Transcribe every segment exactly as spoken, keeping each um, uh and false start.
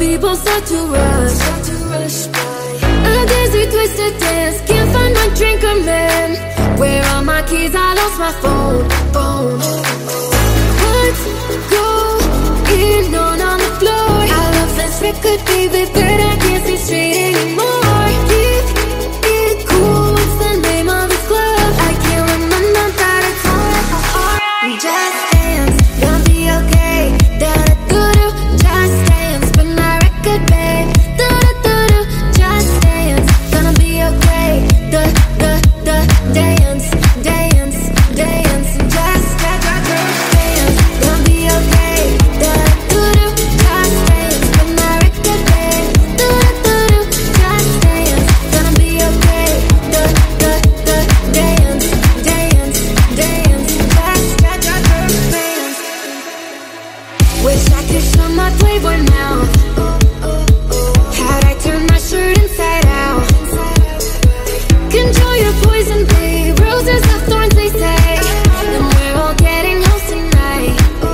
people start to rush. A dizzy twisted dance, can't find my drink or man. Where are my keys? I lost my phone. Phone. What's going on on the floor? I love this record, baby, but I can't see straight anymore. Keep it cool. What's the name of this club? I can't remember, but it's alright. Just dance, gonna be okay. Da da do do. Just dance, spin my record, babe. Da da do do. Just dance, gonna be okay. Da da da. Dance, dance, dance. Just da da da. Dance, gonna be okay. Da da do do. Just dance, spin my record, babe. Da da do do. Just dance, gonna be okay. Da da da. Dance, dance, dance. Just da da da. Dance. Wish I could show my Playboy mouth. How'd I turn my shirt inside out? Control your poison, babe. Roses have thorns, they say. And we're all getting house tonight.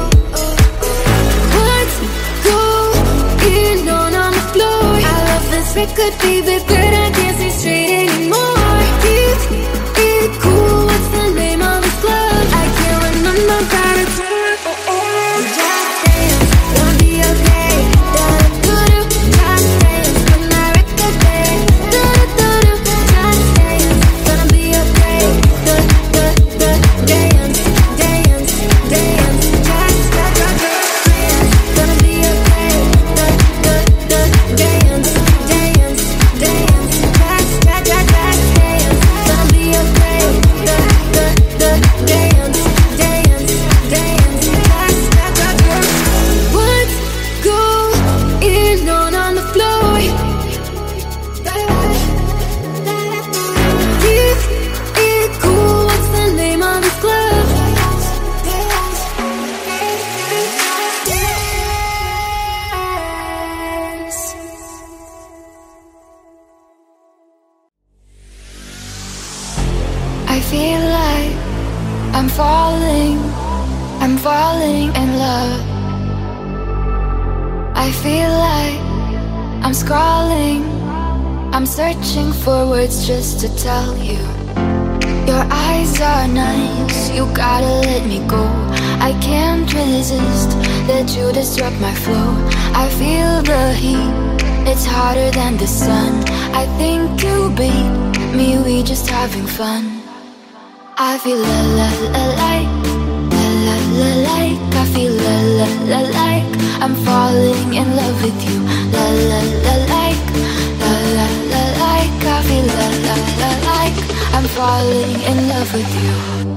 What's going on on the floor? I love this record, baby, but I can't see straight anymore. Keep it cool. What's the name of this club? I can't remember, but it's just dance, gonna be okay. Da da do do. Just dance, spin my record, babe. Da da do do. Just dance, gonna be okay. Da da da. Dance, dance, dance. Just da da da. Dance, gonna be okay. Da da da. Dance, dance, dance. Just da da da. Dance, gonna be okay. Da da da. Dance, dance, dance. Just da da da. What's going on on the floor? Keep it cool. What's the name of this club? I feel like I'm falling, I'm falling in love. I feel like I'm scrawling, I'm searching for words just to tell you. Your eyes are nice, you gotta let me go. I can't resist, let you disrupt my flow. I feel the heat, it's hotter than the sun. I think you beat me, we just having fun. I feel la la la like, la la la like. I feel la la la like, I'm falling in love with you. La la la like, la la la like. I feel la la la like, I'm falling in love with you.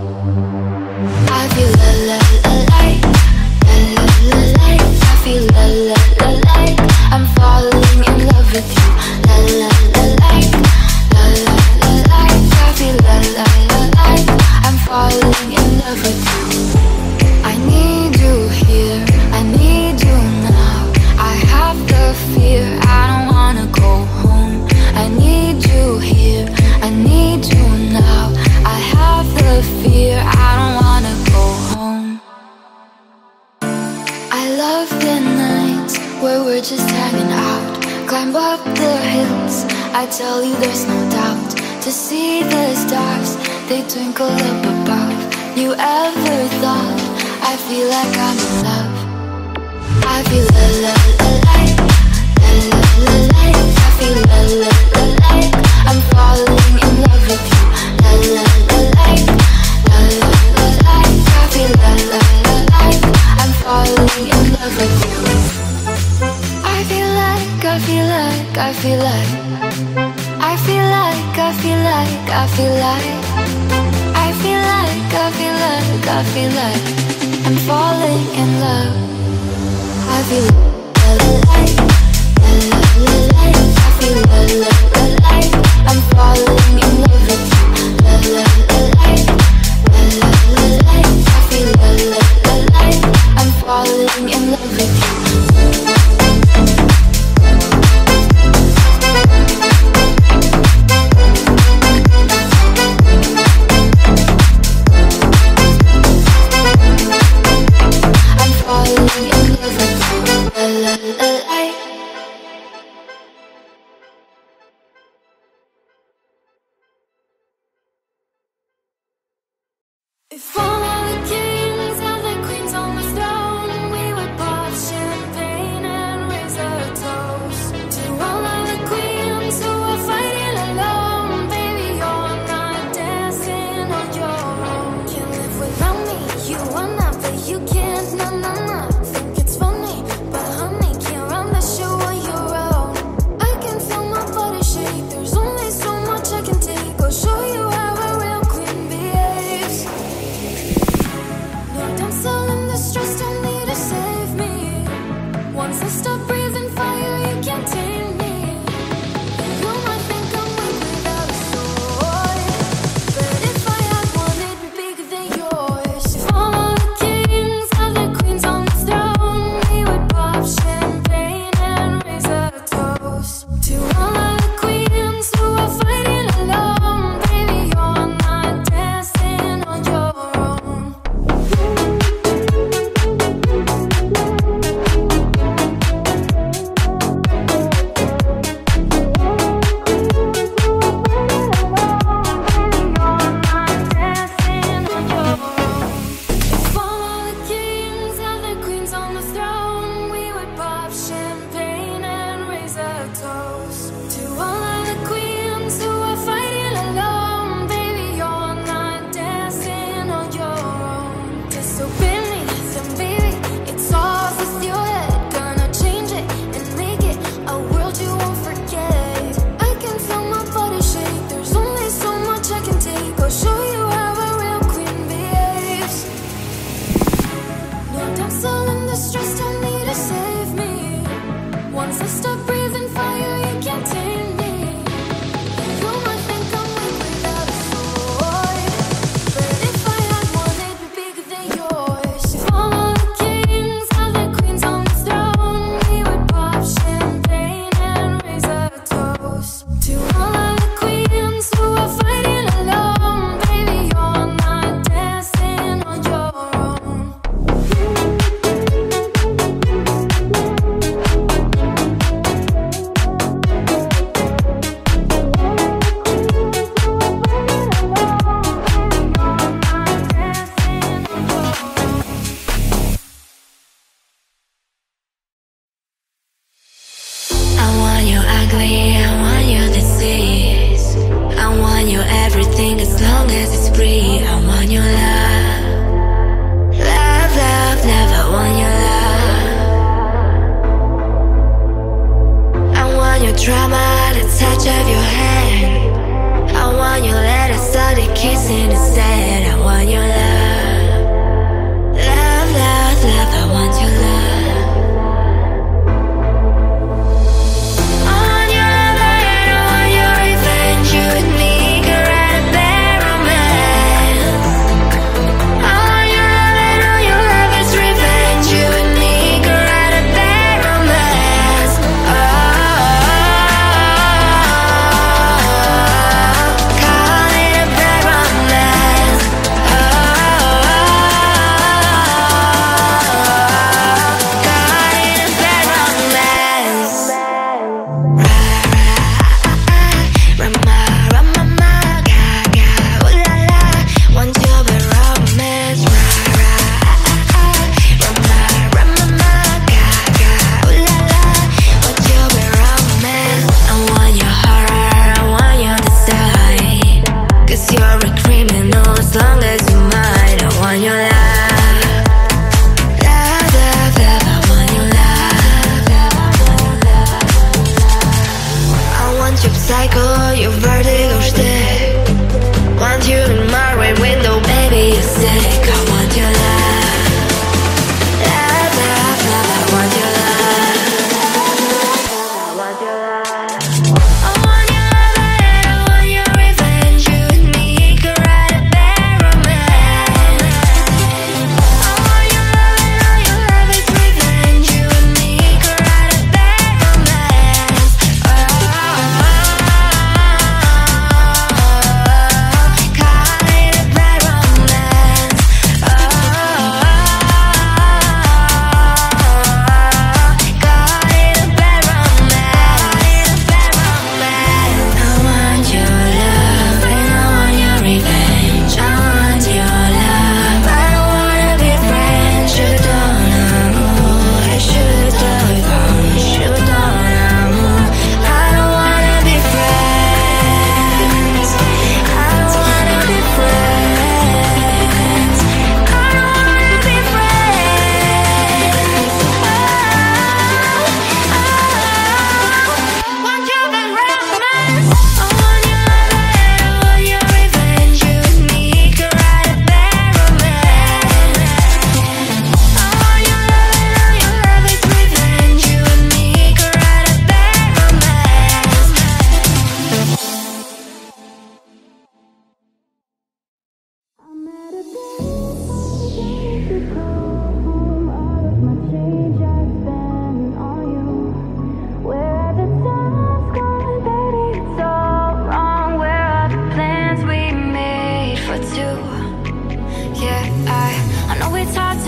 I feel la la la like, la la la like. I feel la la la like, I'm falling in love with you. La la la like, la la la like. I feel la la la like, I'm falling in love with you. I need you here, I need you now. I have the fear, I don't wanna go home. I need you here, I need you now. I have the fear, I don't wanna go home. I love the nights where we're just hanging out. Climb up the hills, I tell you there's no doubt. To see the stars, they twinkle up above. You ever thought I feel like I'm in love? I feel la la la like, la la la like. I feel la la la like, I'm falling in love with you. La la la like, la la la like. I feel la la la like, I'm falling in love with you. I feel like, I feel like, I feel like, I feel like, I feel like, I feel like, I feel like, I feel like, I feel like I'm falling in love. I feel la la like, la la la like. I feel la la la like, I'm falling in love with you. La la la like, la la la like. I feel la la la like, I'm falling in love with you. I'm falling in love with you. If all of the kings and the queens on the throne, we would pop champagne and raise a toast to all of the queens who are fighting alone. Baby, you're not dancing on your own. Can't live without me, you wanna, but you can't, nah, nah, nah. Think it's funny, but honey, can't run the show on your own. I can feel my body shake, there's only so much I can take. I'll show you how a real queen behaves.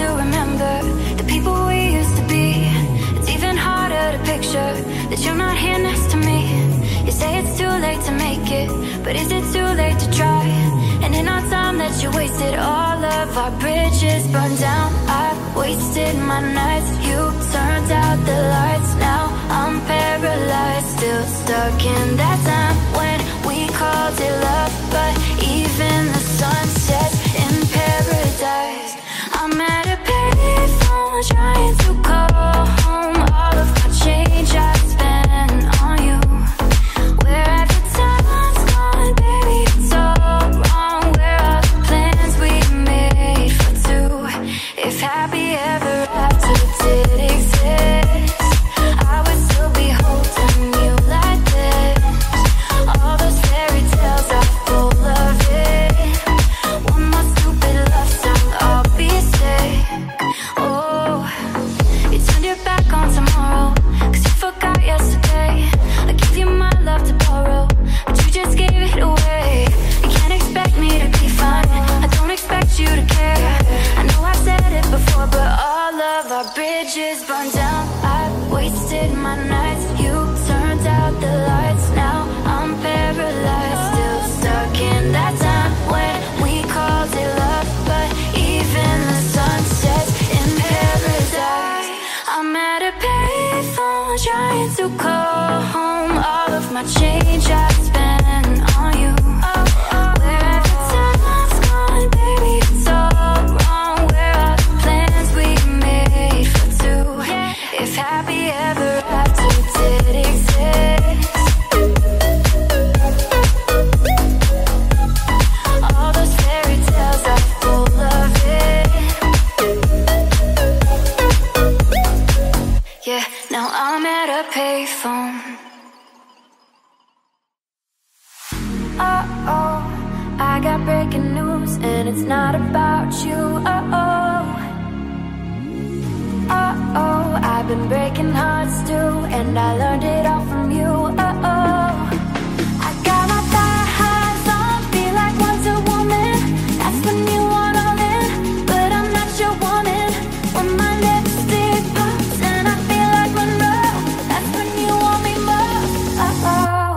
to remember the people we used to be. It's even harder to picture that you're not here next to me. You say it's too late to make it, but is it too late to try? And in our time that you wasted, all of our bridges burned down. I wasted my nights, you turned out the lights. Now I'm paralyzed, still stuck in that time when we called it love. But even the sun sets in paradise. I'm at a payphone trying to call home. All of my change I spent on you. Where have the time's gone, baby? It's all wrong. Where are the plans we made for two? If happy ever after did exist, I would still be holding you like this. All those fairy tales are full of it. One more stupid love song, I'll be sick. Oh, you turned your back on tomorrow, cause you forgot yesterday. I gave you my love to borrow, but you just gave it away. You can't expect me to be fine, I don't expect you to care. I know I've said it before, but all of our bridges burned down. I wasted my nights, you turned out the lights. Now I'm paralyzed, still stuck in that time when we called it love. But even the sun sets in paradise. I'm at a payphone trying to call home. All of my change I spent on you. Where have the time's gone, baby? It's all wrong. Where are the plans we made for two? If happy ever after did exist, all those fairy tales are full of it. Yeah, now I'm at a payphone. Uh-oh, I got breaking news and it's not about you. Uh-oh, uh-oh, I've been breaking hearts too, and I learned it all from you. Uh-oh, I got my thighs on, feel like Wonder Woman. That's when you want all in, but I'm not your woman. When my lipstick pops and I feel like Monroe, that's when you want me more. Uh-oh,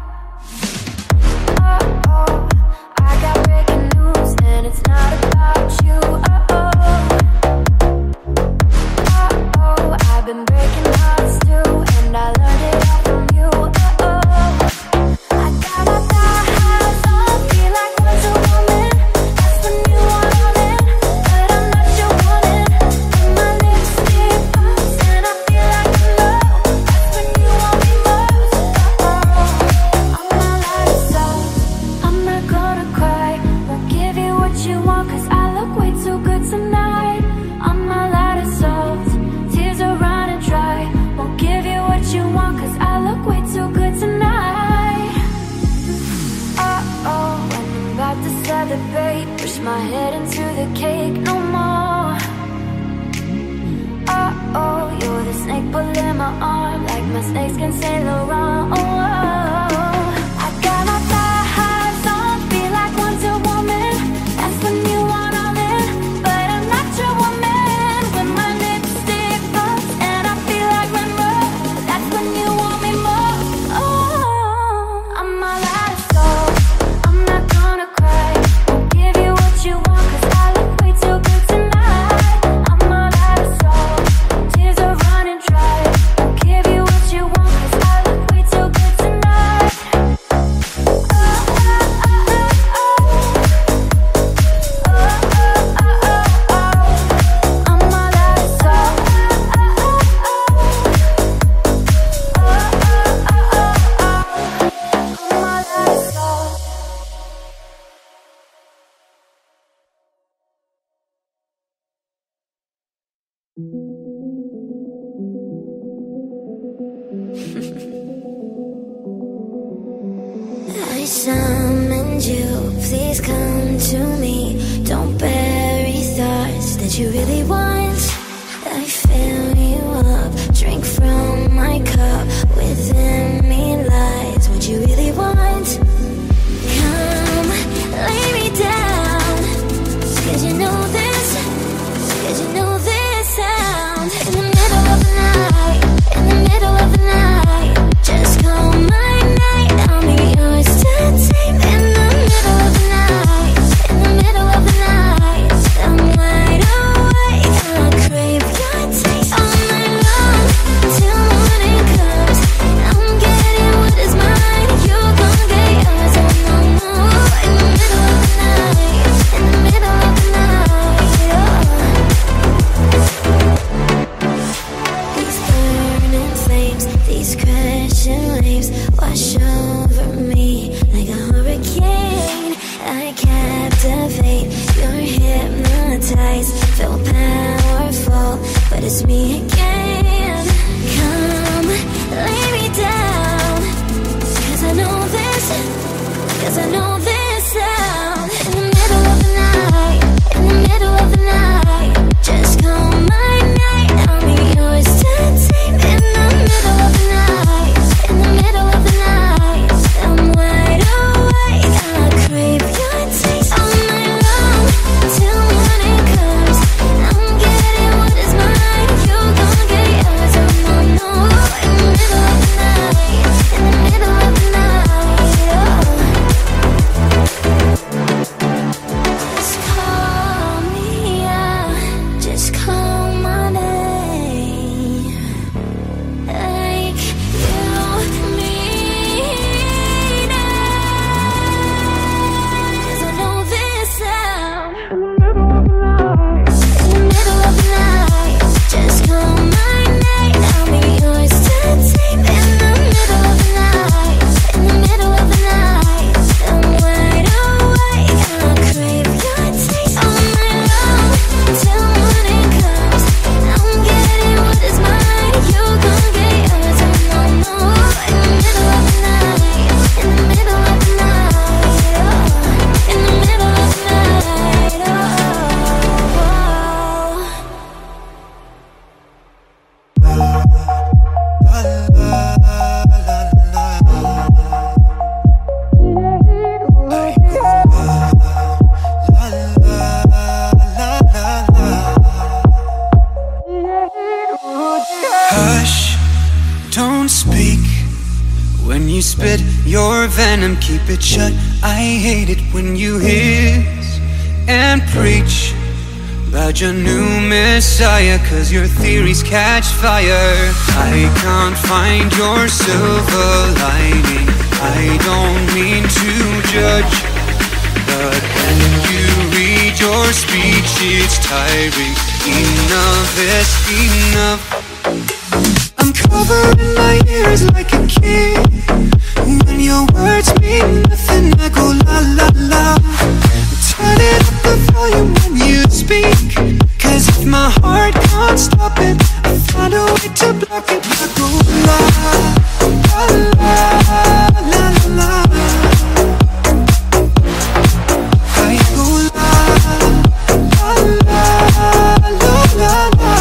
uh-oh, I got breaking news and it's not about you. Uh-oh, uh-oh, I've been breaking hearts too, and I learned it all from you. Uh-oh, I got my thighs on, feel like Wonder Woman. That's when you want all in, but I'm not your woman. When my lipstick pops and I feel like Monroe, that's when you want me most. Uh-oh, I'm not like salt, I'm not gonna cry. Won't give you what you want, cause I look way too good tonight. I'm not light as salt, tears are running dry. Won't give you what you want, cause I look way too good tonight. Uh-oh, when I'm about to celebrate, push my head into the cake no more. Uh-oh, you're the snake pulling my arm, like my snakes can Saint Laurent. Oh, I got my thighs on, feel like Wonder Woman. That's when you want all in, but I'm not your woman. When my lipstick pops and I feel like Monroe, that's when you want me more. Oh, I'm all out of soul, I'm not gonna cry. Won't give you what you want, cause I look way too good tonight. I'm all out of soul, tears are running dry. Won't give you what you want, cause I look way too good tonight. Oh, oh, oh, oh, oh. Oh, oh, oh, oh, oh. I'm all out of soul. Oh, oh, oh, oh. Oh, oh, oh, oh, oh. I'm all out of soul. I summoned you, please come to me. Don't bury thoughts that you really want. I fill you up, drink from my cup. Within me lies what you really want. Come, lay me down, 'cause you know this, 'cause you know hypnotized, feel powerful, but it's me again. Come, lay me down, cause I know this, cause I know this sound. In the middle of the night, in the middle of the night, just call my night, I'll be yours to tame. In the middle of the night, in the middle of the night, I'm wide awake, I crave your taste all night long, till morning comes. I'm getting what is mine, you gon' get yours. I'm on no, in the middle of the night, in the middle of the night, oh. Just call me, yeah, just call my name, like you mean it, 'cause I know this sound. In the middle of the night, in the middle of the night, just call my name, I'll be yours to tame. In the middle of the night, in the middle of the night, I'm wide awake, I crave your taste all night long, till morning comes. I'm getting what is mine, you gon' get yours. I'm on no, in the middle of the night, in the middle of the night, oh, in the middle of the night, oh, Hush, don't speak. When you spit your venom, keep it shut. I hate it when you hiss and preach about your new messiah, 'cause your theories catch fire. I can't find your silver lining, I don't mean to judge, but when you read your speech it's tiring. Enough is enough. I'm covering my ears like a kid. When your words mean nothing, I go la la la. Turn it up the volume when you speak, 'cause if my heart can't stop it, I find a way to block it. I go la la la la la. I go la la la la la la.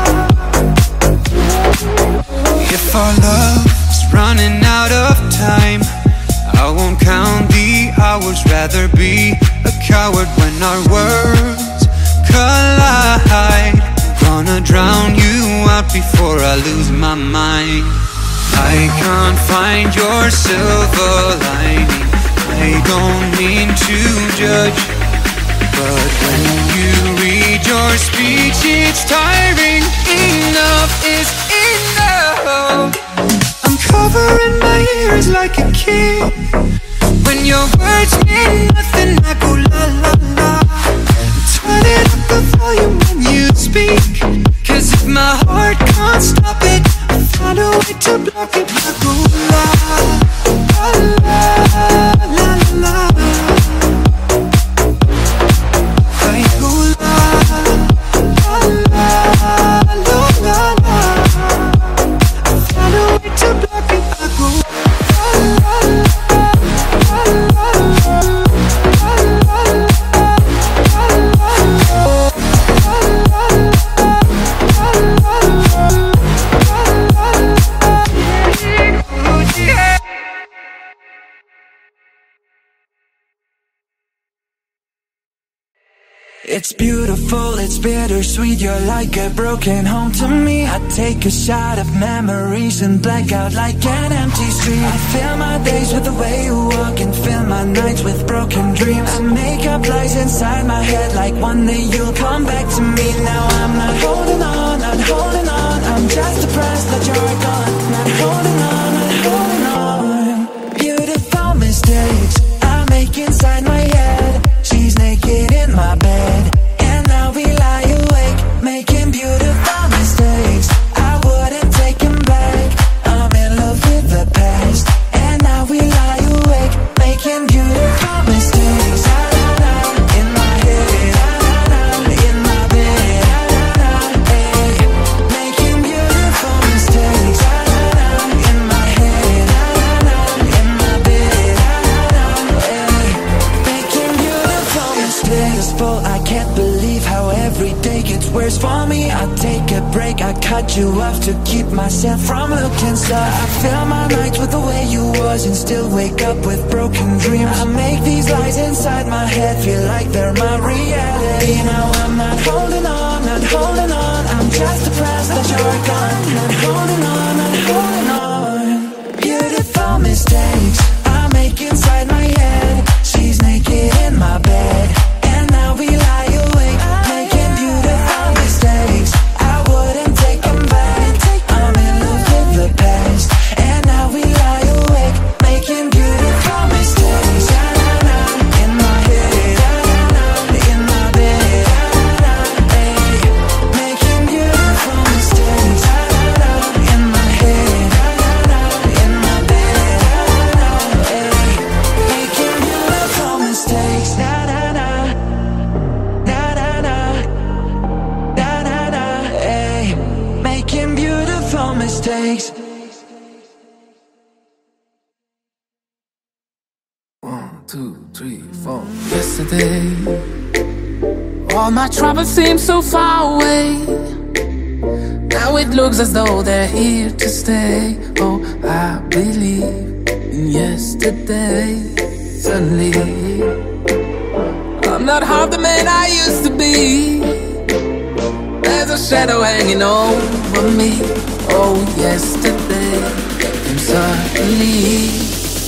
If our love's running out of time, I won't count the hours, rather be a coward when our words collide. Gonna drown you out before I lose my mind. I can't find your silver lining, I don't mean to judge, but when you read your speech it's tiring. Enough is enough. I'm covering my ears like a kid. When your words mean nothing, I go la la la. Turn it up the volume when you speak, 'cause if my heart can't stop it, I find a way to block it. I go la la la la la. I go la la la la la la. I find a way to block it. I go la la la la It's beautiful, it's bittersweet, you're like a broken home to me. I take a shot of memories and black out like an empty street. I fill my days with the way you walk and fill my nights with broken dreams. I make up lies inside my head like one day you'll come back to me. Now I'm not holding on, not holding on, I'm just depressed that you're gone. Not holding on, not holding on. Beautiful mistakes I make inside my head. She's naked in my bed, and now we lie awake, making beautiful mistakes I wouldn't take them back. I'm in love with the past, and now we lie awake, making beautiful mistakes. Ah, nah, nah, in my head, ah, nah, nah, in my how every day gets worse for me. I take a break, I cut you off to keep myself from looking soft. I fill my nights with the way you was and still wake up with broken dreams. I make these lies inside my head feel like they're my reality. Now I'm not holding on, not holding on, I'm just depressed that you're gone. Not holding on, not holding on. Beautiful mistakes I make inside my head. She's naked in my bed, and now we lie awake, making beautiful mistakes. I wouldn't take them back. I'm in love with the past, and now we lie awake, making beautiful mistakes. Na, na, na, in my head, na, na, na, in my bed, na, na, na, hey, making beautiful mistakes. Na, na, na, in my head, na, na, na, in my bed, na, na, na, hey, making beautiful mistakes. Na, na, na, na, na, na, na, na, na, hey, making beautiful mistakes. One, two, three, four. Yesterday, all my troubles seem so far away. Now it looks as though they're here to stay. Oh, I believe in yesterday. Suddenly, I'm not half the man I used to be. There's a shadow hanging over me. Oh, yesterday came suddenly.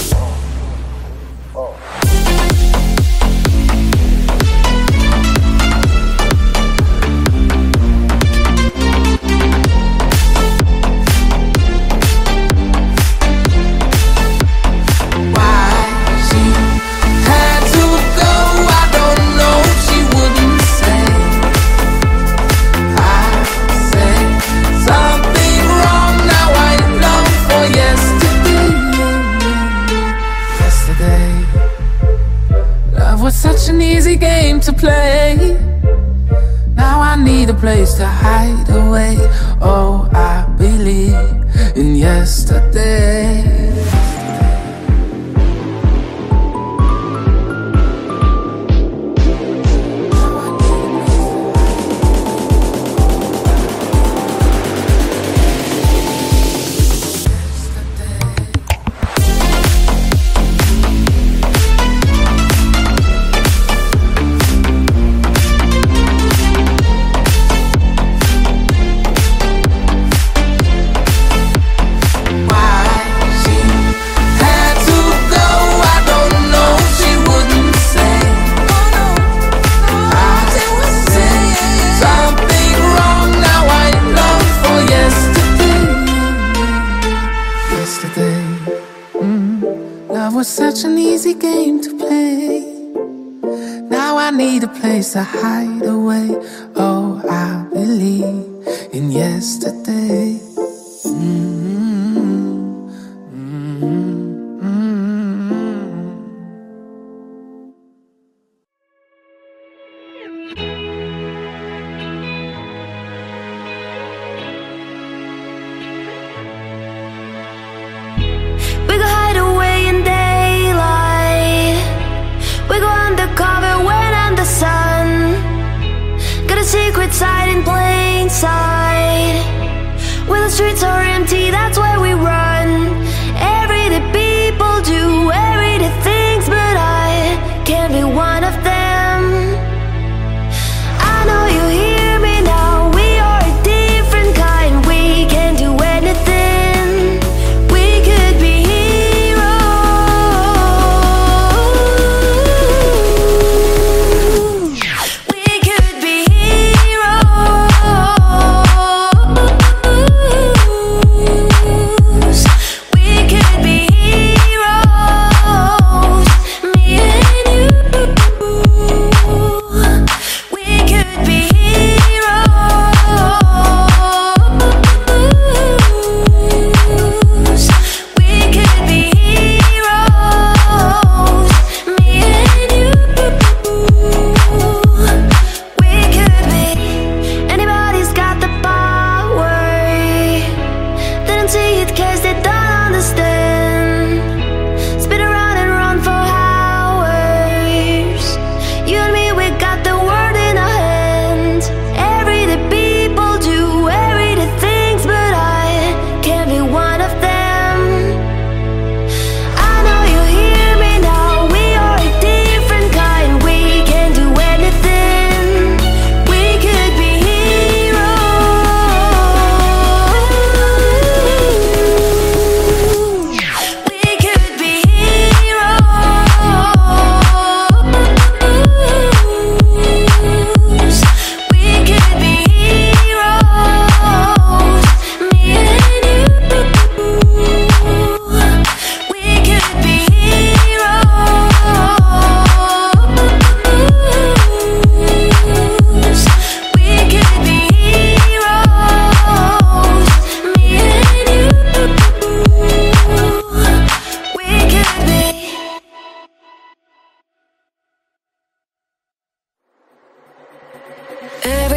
Such an easy game to play. Now I need a place to hide away. Oh, I believe in yesterday. Such an easy game to play. Now I need a place to hide away. Oh, I believe in yesterday. Mm-hmm. Mm-hmm. We go hide away in daylight. We go undercover when under sun. Got a secret side in plain sight. When the streets are empty, that's where we run. Everyday people do everyday things, but I can't be one of them. I know you hear me now. We are a different kind. We can do anything. We could be heroes. We could be heroes.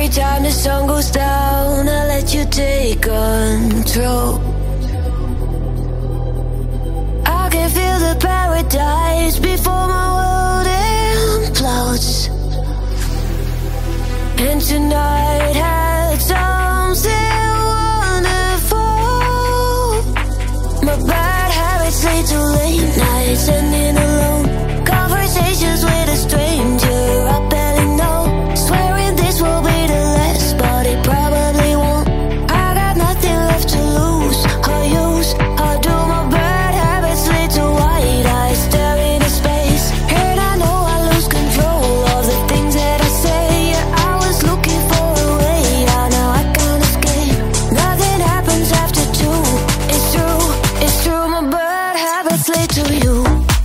Every time the sun goes down, I let you take control. I can feel the paradise before my world implodes. And tonight had something wonderful. My bad habits lead to late nights, ending alone. Conversations with a stranger I barely know. Swearing this will be the last, but it probably won't. I got nothing left to lose or use. How do my bad habits lead to white eyes staring into space? And I know I lose control of the things that I say. Yeah, I was looking for a way out, now I can't escape. Nothing happens after two. It's true, it's true, my bad habits lead to you.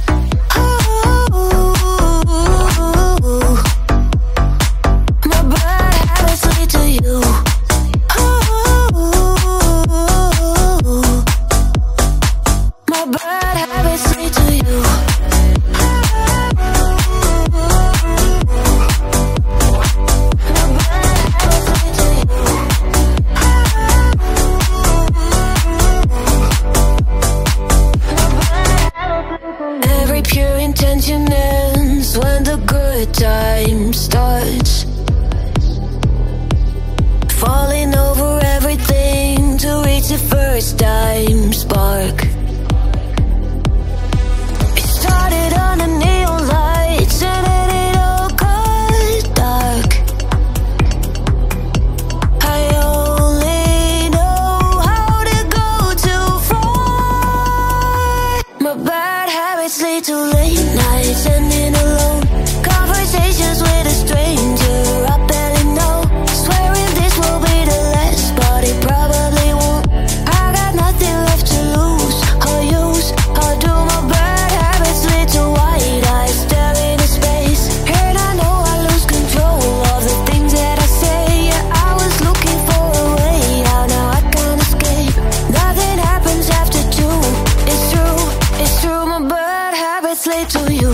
Time starts falling over everything to reach the first time spark. It started on the neon lights and then it all got dark. I only know how to go too far. My bad habits lead to late nights ending alone. Conversations with a stranger I barely know. Swearing this will be the last, but it probably won't. I got nothing left to lose or use. How do my bad habits lead to white eyes staring into space? And I know I lose control of the things that I say. Yeah, I was looking for a way out, now I can't escape. Nothing happens after two. It's true, it's true, my bad habits lead to you.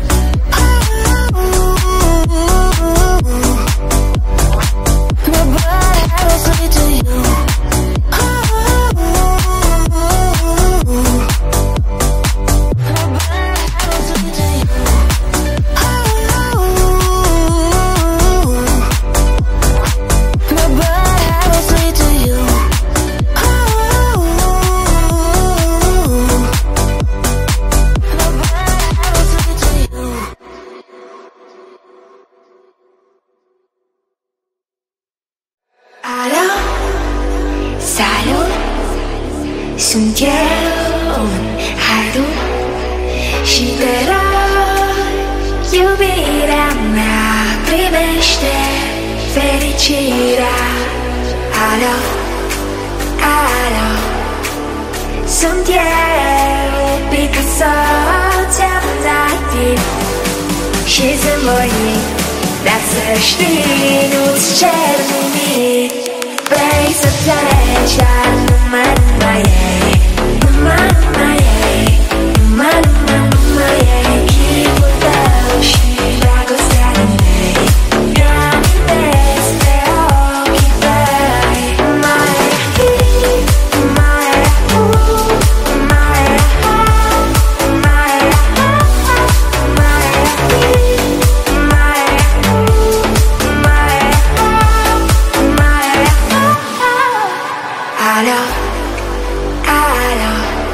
숨겨온 하루 시대로 유비랑 나 примеште felicità. Alo, alo, 손뒤로 비켜서 잠자리 씻은 머리 낯설지 눈치 채우니 Face of pleasure, numa numa yeah, numa numa yeah, numa numa numa yeah. Keep it up, she like a Saturday. You're the best, they all keep it. My heat, my ooh, my heart, my heart, my heat, my ooh, my heart, my heart. Alo, alo,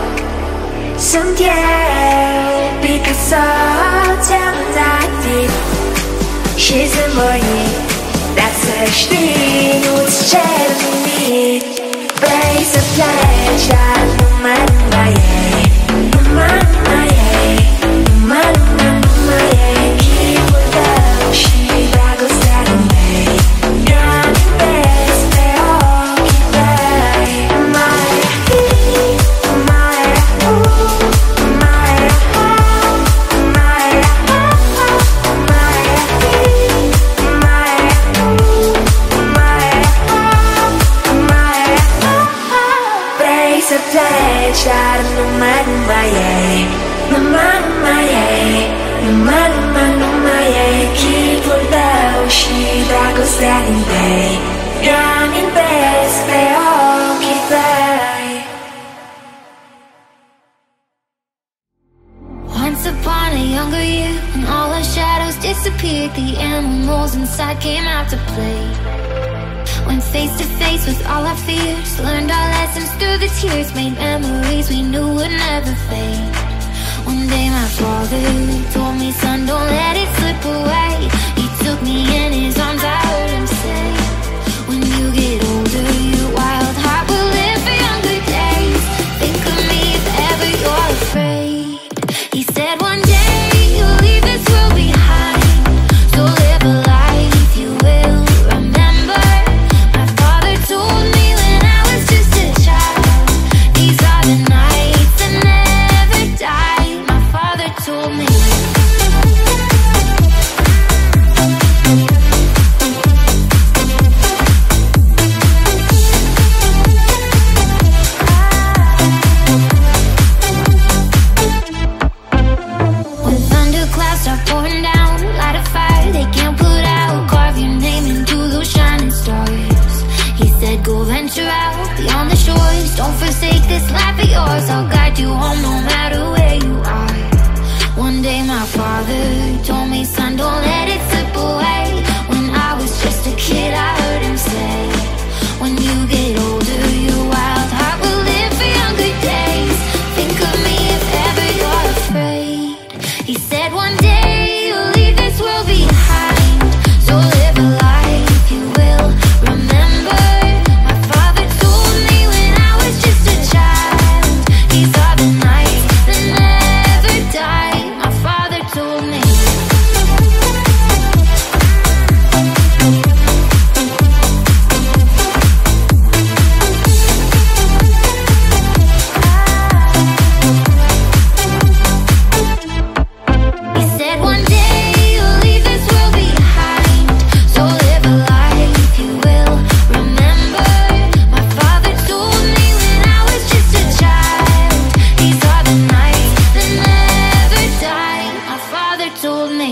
손뒤로 비켜서 잠자리 씻은 머리 낯설지 눈치 채우니 Face of pleasure, numa numa yeah, numa numa yeah, numa numa numa yeah. Keep it up, she like a Saturday. You're the best, they all keep it. My heat, my ooh, my heart, my heart, my heat, my ooh, my heart, my heart. Face of day. Young and best, they all keep play. Once upon a younger year, when all our shadows disappeared, the animals inside came out to play. Went face to face with all our fears, learned our lessons through the tears, made memories we knew would never fade. One day my father told me, son, don't let it slip away. He took me in his arms, I heard him say, when you get older, your wild heart will live for younger days. Think of me if ever you're afraid. He said one day you'll leave this world behind, so live a life you will remember. My father told me when I was just a child, these are the nights that never die. My father told me. When thunderclouds start pouring down, light a fire they can't put out, carve your name into those shining stars. He said go venture out beyond the shores, don't forsake this life of yours. I'll guide you home no matter where you are. One day my father told me, son, don't let it slip away. When I was just a kid I heard him say, when you get older your wild heart will live for younger days. Think of me if ever you're afraid. He said one day you'll leave this world behind, so live a life you will remember. My father told me when I was just a child, these are the nights that never die. My father told me. He said one day you'll leave this world behind, so live a life you will remember. My father told me when I was just a child, these are the nights that never die. My father told me.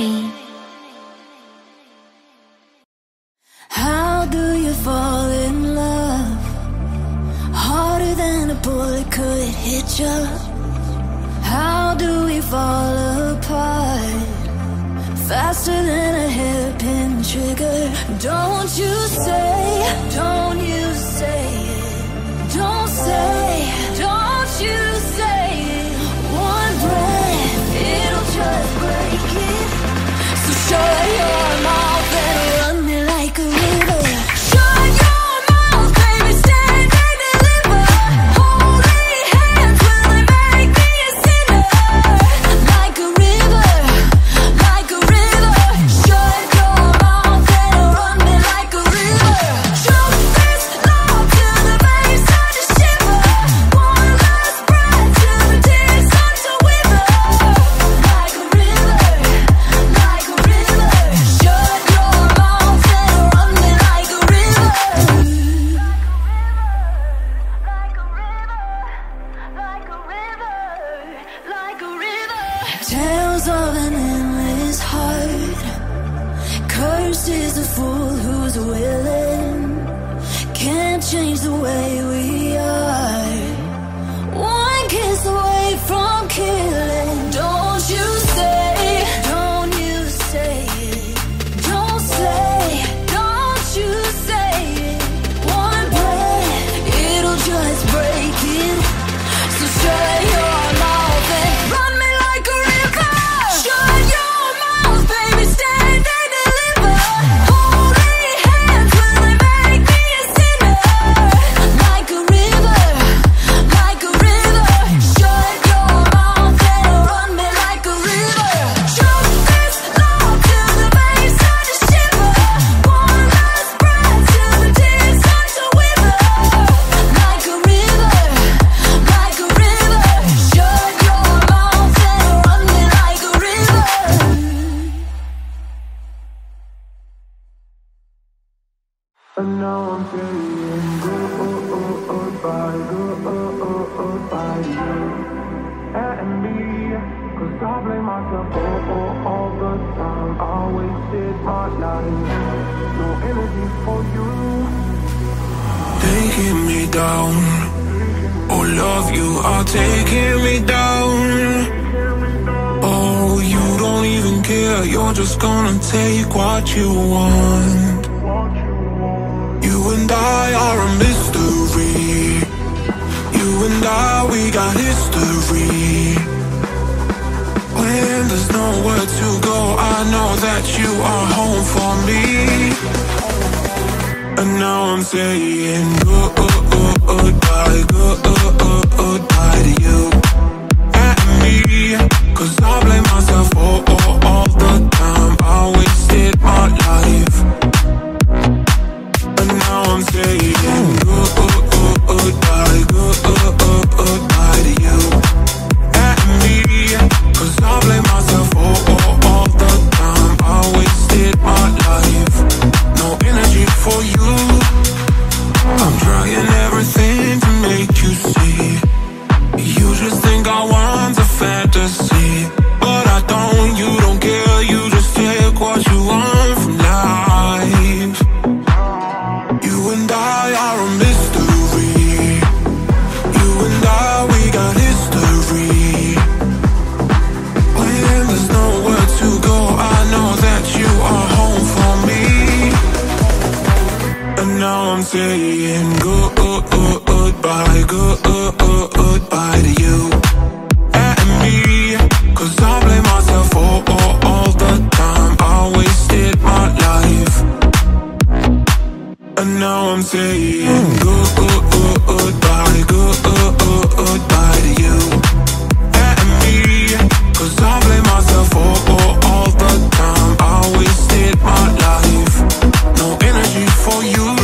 How do you fall in love? Harder than a bullet could hit you. How do we fall apart? Faster than a hairpin trigger. Don't you say, don't you say it. Don't say, don't you say it. One breath, it'll just break it. So shut your mouth and run me like a river. Shut your mouth, baby, stand and deliver. Holy hands, will it make me a sinner? Like a river, like a river. Shut your mouth and run me like a river. Choke this love till the veins start to shiver. One last breath till the tears start to wither. Like a river, like a river. Shut your mouth and run me like a river. Like a river, like a river, like a river. Tales of an endless heart. Cursed is the fool who's willing. Can't change the way we are. One kiss away from killing. Don't you say, don't you say it. Don't say, don't you say it. One breath, it'll just break it. So shut your mouth and run me like a river. Shut your mouth, baby, stand and deliver. Holy hands, will it make me a sinner? Like a river, like a river. Shut your mouth and run me like a river. Choke this love till the veins start to shiver. One last breath till the tears start to wither. Like a river, like a river. Shut your mouth and run me like a river. And now I'm saying goodbye, goodbye you and me. Cause I blame myself all, all, all the time. I wasted my life. No energy for taking me down. Oh, love, you are taking me down. Oh, you don't even care, you're just gonna take what you want. You and I are a mystery. You and I, we got history. When there's nowhere to go, I know that you are home for me. And now I'm saying goodbye, goodbye to you and me. Cause I blame myself all, all, all the time. I wasted my life. And now I'm saying goodbye, goodbye to you and me. Cause I blame myself all, all, all the time. I wasted my life. No energy for you. I'm trying everything to make you see. You just think I want a fantasy, but I don't, you don't care. You just take what you want from life. You and I are a mystery. You and I, we got history. When there's nowhere to go, I know that you are home for me. And now I'm saying goodbye, goodbye to you and me. Cause I blame myself all, all, all the time. I wasted my life. And now I'm saying goodbye, goodbye to you and me. Cause I blame myself all, all, all the time. I wasted my life. No energy for you.